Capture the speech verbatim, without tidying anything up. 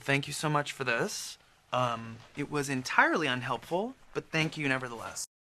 thank you so much for this. Um, it was entirely unhelpful, but thank you nevertheless.